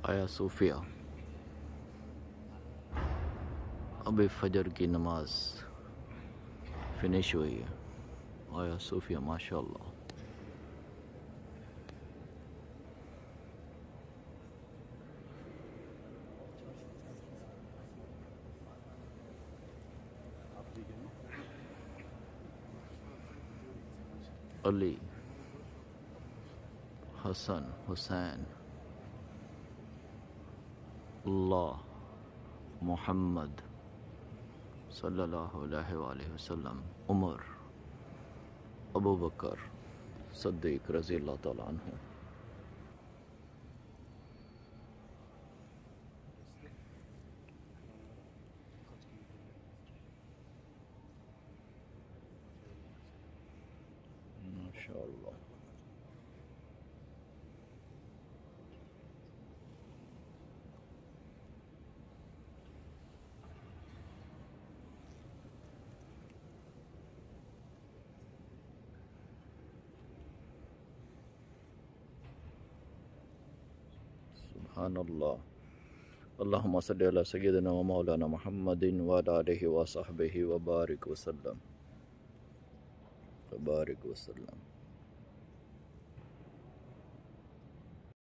आया सूफिया। अभी फजर की नमाज फिनिश हुई है। आया सूफिया माशाअल्लाह। अली, हसन, हुसैन, अल्लाह, मोहम्मद सल्लल्लाहु अलैहि वसल्लम, उमर, अबू बकर सिद्दीक रज़ी अल्लाह तआला अन्हु। माशाअल्लाह। सुभानअल्लाह। अल्लाहुम्मा सल्लि अला सय्यिदिना व मौलाना मुहम्मदिन व अला आलिहि व सहबिहि व बारिक वसल्लम।